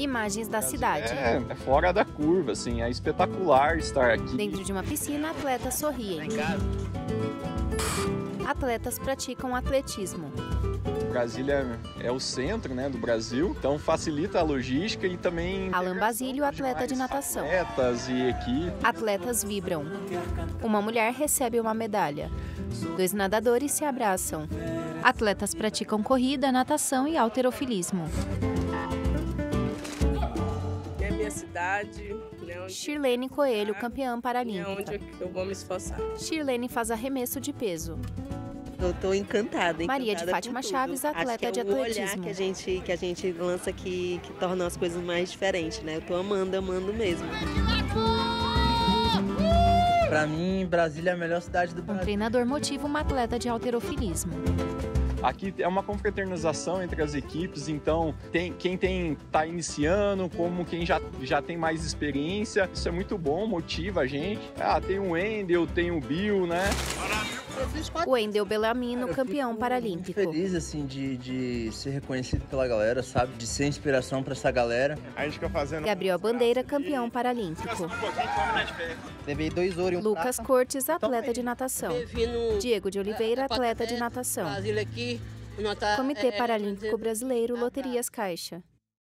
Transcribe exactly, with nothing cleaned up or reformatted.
Imagens da cidade. É, é fora da curva, assim, é espetacular estar aqui. Dentro de uma piscina, atletas sorriem. Atletas praticam atletismo. Brasília é o centro, né, do Brasil, então facilita a logística e também... Alan Basílio, atleta de natação. Atletas e equipe. Atletas vibram. Uma mulher recebe uma medalha. Dois nadadores se abraçam. Atletas praticam corrida, natação e halterofilismo. É minha cidade, né, onde... Shirlene Coelho, campeã É paralímpica. onde eu vou me esforçar. Shirlene faz arremesso de peso. Eu tô encantada, encantada Maria de Fátima com tudo. Chaves, atleta Acho que é de o olhar atletismo. que a gente que a gente lança que que torna as coisas mais diferentes, né? Eu tô amando, amando mesmo. Pra mim, Brasília é a melhor cidade do Um Brasil. treinador motiva uma atleta de halterofilismo. Aqui é uma confraternização entre as equipes, então tem, quem tem tá iniciando, como quem já, já tem mais experiência, isso é muito bom, motiva a gente. Ah, tem o Wendel, tem o Bill, né? O Wendel Bellamino, campeão Muito paralímpico. feliz, assim, de, de ser reconhecido pela galera, sabe? De ser inspiração pra essa galera. A gente fica fazendo... Gabriel Bandeira, campeão paralímpico. Levei dois ouros e um Lucas prata. Cortes, atleta de natação. Vindo Diego de Oliveira, atleta de natação. Brasília aqui, nós tá, Comitê é, Paralímpico fazendo- Brasileiro, Loterias Caixa.